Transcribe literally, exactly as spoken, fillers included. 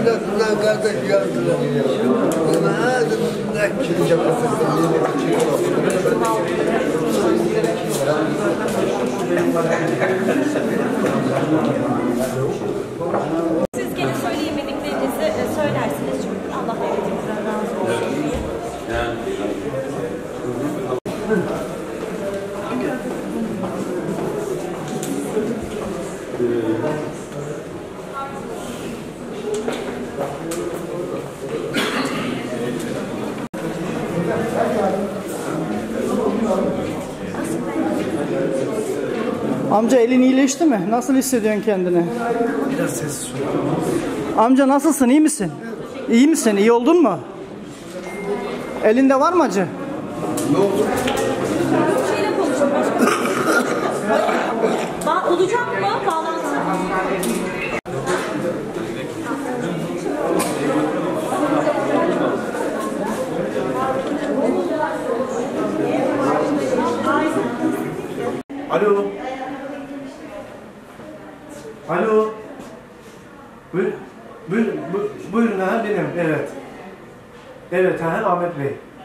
Anasından kardeş yazdılar. Bana ağzımdan çıkacak. Siz gene söyleyemediklerinizi söylersiniz çünkü Allah hepinizden razı olsun. Amca elin iyileşti mi? Nasıl hissediyorsun kendini? Biraz sessiz ol. Amca nasılsın? İyi misin? İyi misin? İyi oldun mu? Elinde var mı acı? Ne oldu? Şeyle konuşun başkanım. Ba olacak mı bağlantı? Alo. Alo. Buyur, buyur, buyur, buyurun ha benim, evet. Evet ha Ahmet Bey.